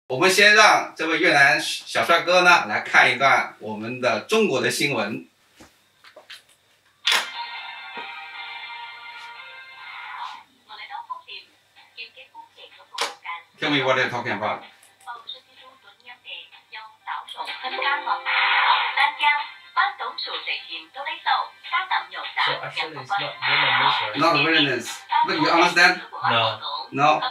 我们先让这位越南小帅哥呢来看一段我们的中国的新闻。Tell me what they're talking about. So actually it's not Vietnamese, right? Not Vietnamese. But you understand? No. No.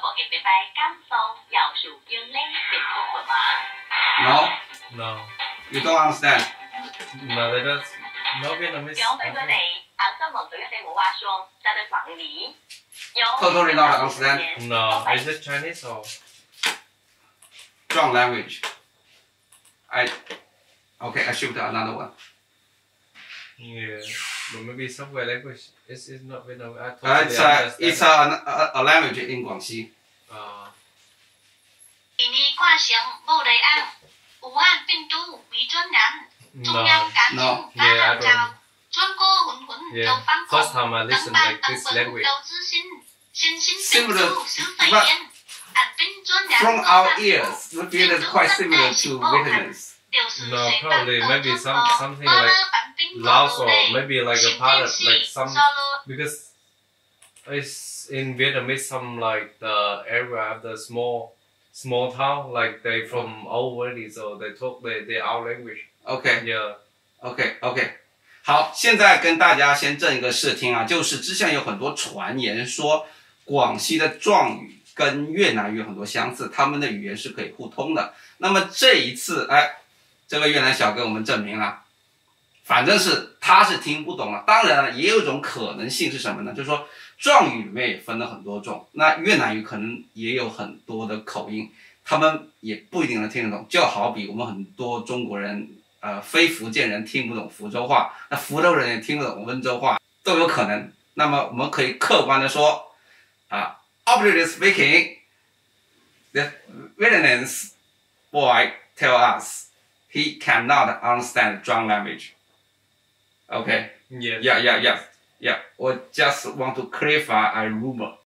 No. No. You don't understand. No, they don't. No Vietnamese. Totally not understand. No. Is it Chinese or? Strong language. Okay, I shift to another one. Yeah. But maybe somewhere language. It's not Vietnamese. I totally understand. It's a language in Guangxi. No. Yeah, I don't. Yeah. First time I listened like this language. Similar, but from our ears, we feel it's quite similar to Vietnamese. No, probably maybe something like Laos or maybe like a part of like some, because it's in Vietnamese some like the area of the small town, like they from already, so they talk their our language. OK Yeah. OK， 好，现在跟大家先正一个视听啊，就是之前有很多传言说广西的壮语跟越南语有很多相似，他们的语言是可以互通的。那么这一次，这位越南小哥我们证明了，反正是他是听不懂了。当然了，也有一种可能性是什么呢？就是说壮语里面也分了很多种，那越南语可能也有很多的口音，他们也不一定能听得懂。就好比我们很多中国人。非福建人听不懂福州话，那福州人也听不懂温州话，都有可能。那么我们可以客观的说，objectively speaking, the Vietnamese boy tell us he cannot understand Zhuang language. Okay. Yeah. Yeah. I just want to clarify a rumor.